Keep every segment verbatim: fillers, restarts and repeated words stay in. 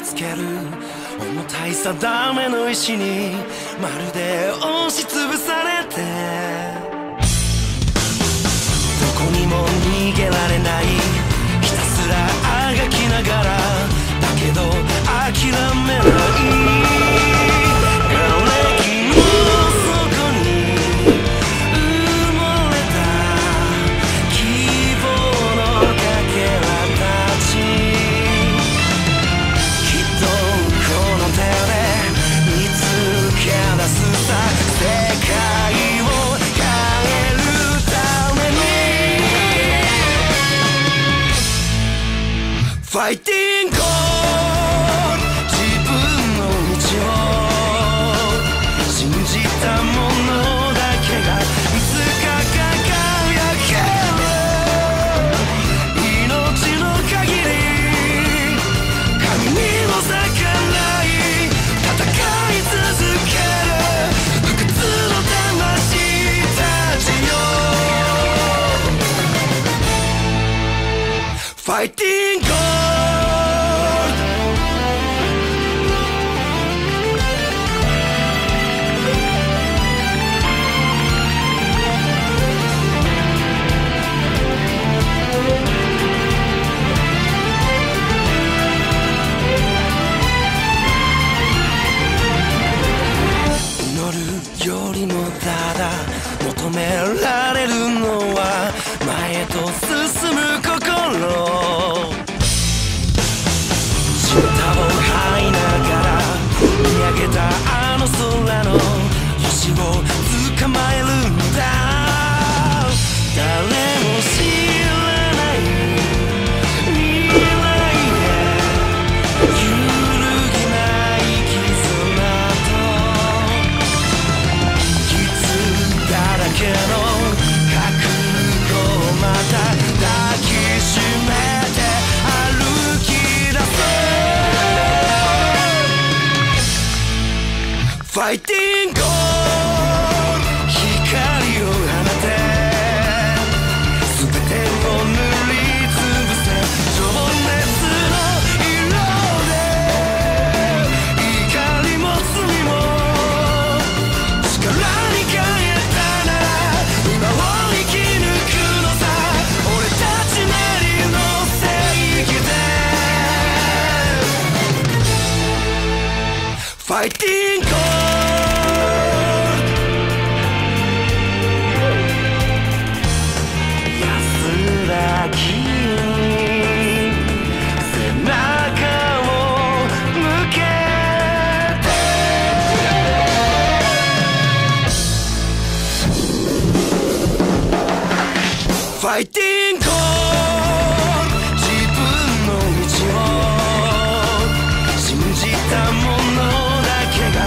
つける重たい定めの石にまるで押しつぶされて、どこにも逃げられない、ひたすらあがきながらだけど諦めない瓦礫の底に埋もれた希望のかけらたち、きっとこの手で見つけ出すさ、世界を変えるためにファイティングファイティング祈るよりもただ求められるのは前へと進む心、舌を吐いながら見上げたあの空の星を捕まえるんだ。誰も知らない未来へ揺るぎない絆と傷だらけの覚悟をまた抱きしめて歩き出す。ファイティング光を放て、全てを塗りつぶせ、情熱の色で怒りも罪も力に変えたなら今を生き抜くのさ、俺たちなりの正義でファイティング安らぎに背中を向けてファイティング自分の道を信じたものだけが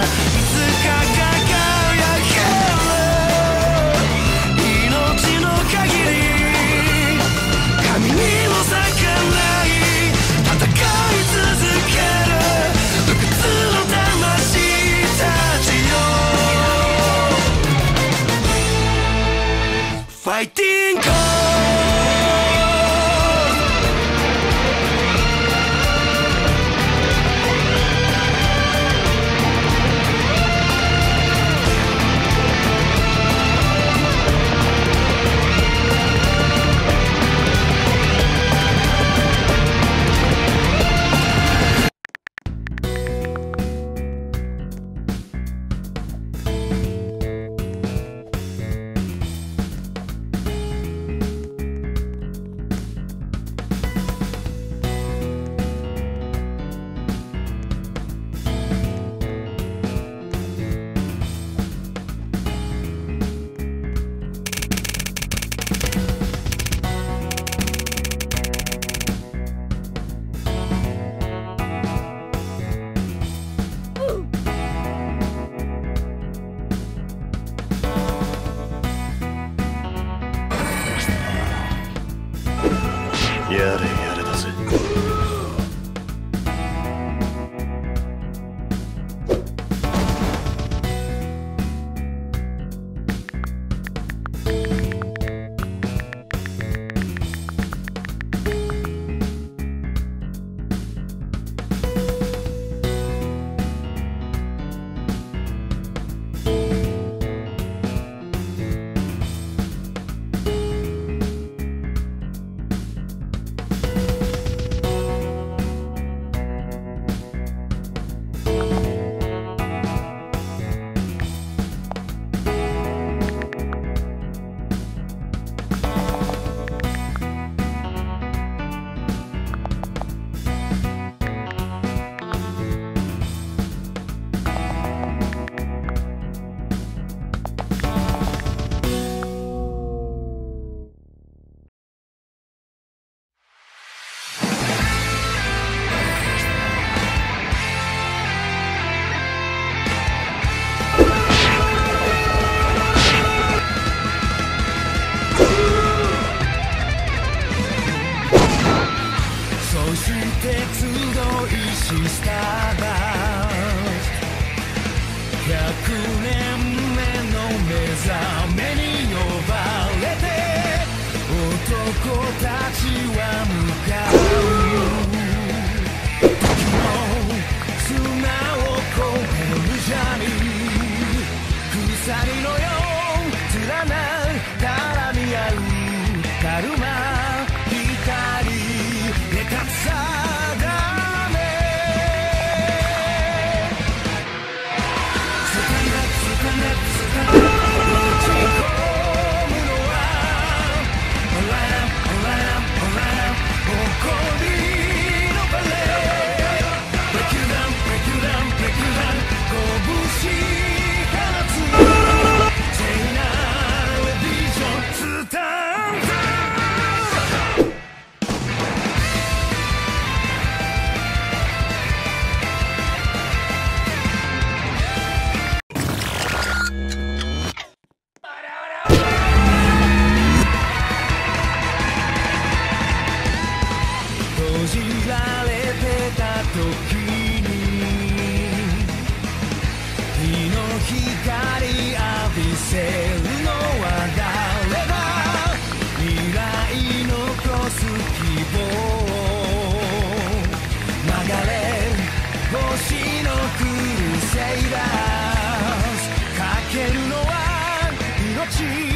して集いシスターバスひゃくねんめの目覚めに呼ばれて男たちは向かう時の砂を越えるジャーニー鎖のよう連なる絡み合うカルマ光で立つ定めつかめつかめつかめ打ち込むのはオララオララオララ誇りのバレーブレイキューダウンブレイキューダウンブレイキューダウン拳放つ聖なるビジョンスタンド閉じられてた時に日の光浴びせるのは誰だ未来残す希望流れ星のクルセイダーズかけるのは命